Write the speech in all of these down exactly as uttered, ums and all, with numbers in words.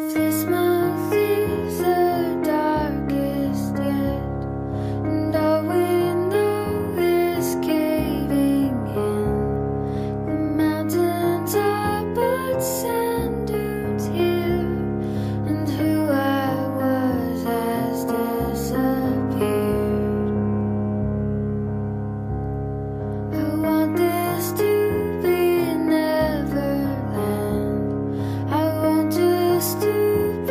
This month is the darkest yet, and all we know is caving in. The mountains are but sand dunes here, and who I was has disappeared. I want this to be Neverland. I want just to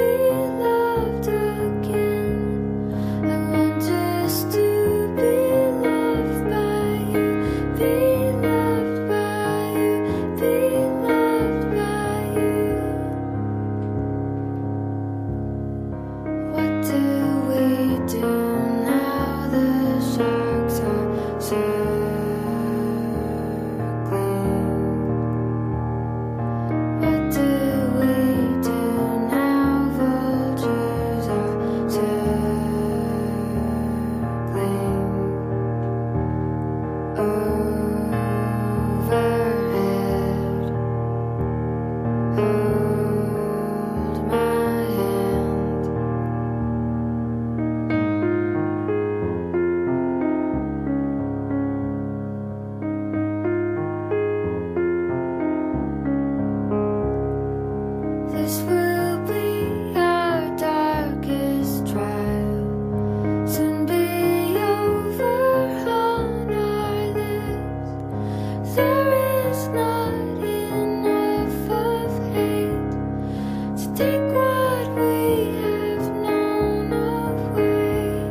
this will be our darkest trial, soon be over on our lips. There is not enough of hate to take what we have known away.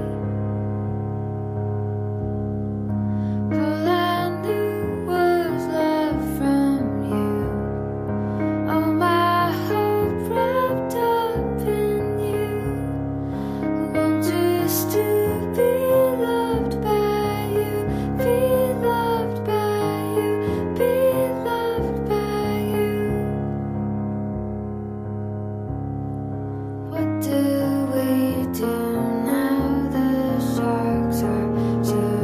All I knew was love from you. All my wrapped up in you. I want just to be loved by you, be loved by you, be loved by you. What do we do now the sharks are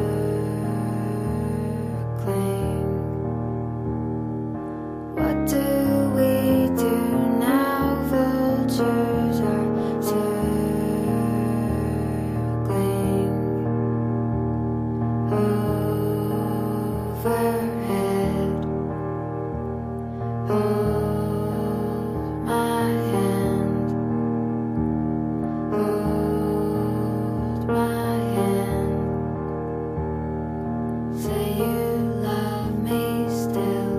circling? What do we do now vultures are circling overhead? Hold my hand, hold my hand. Say you love me still.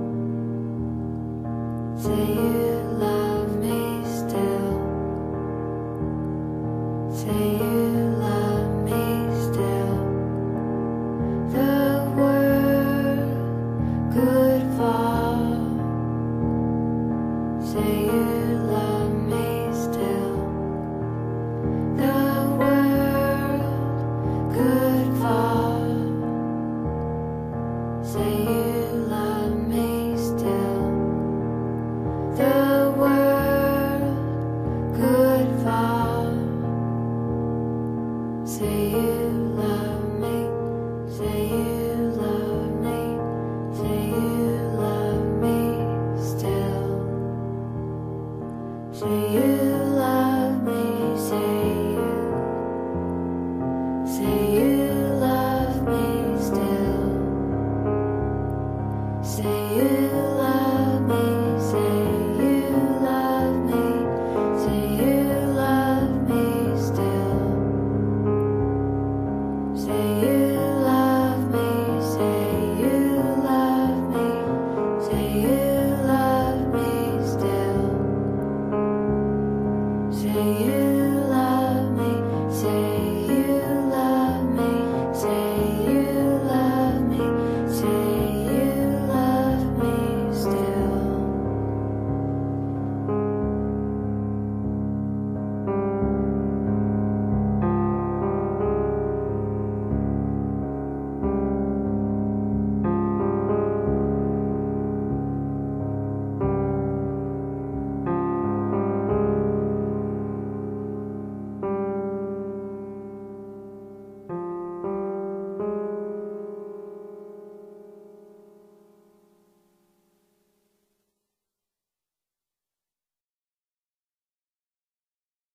Say you love me still. Say you love me still. The world could fall. Say you love me still. The world could fall. Say you love me still. The world could fall. Say you love me. Say you love me. Say you love me still. Say you